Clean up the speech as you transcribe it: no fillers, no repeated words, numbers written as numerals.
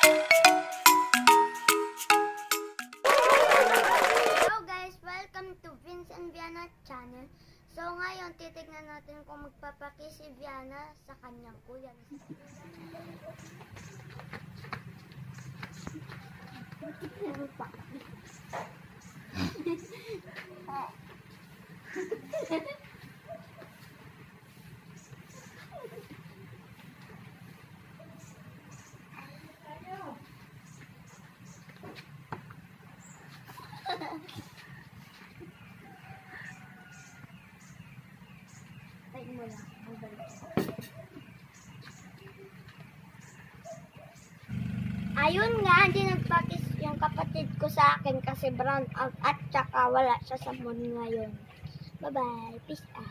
Hello guys! Welcome to Vince and Viana channel. So ngayon, titignan natin kung magpapaki si Viana sa kanyang kuya. Mo lang. Ayun nga, hindi nagpakis yung kapatid ko sa akin kasi brown out at saka wala siya sa moon ngayon. Bye-bye. Peace out.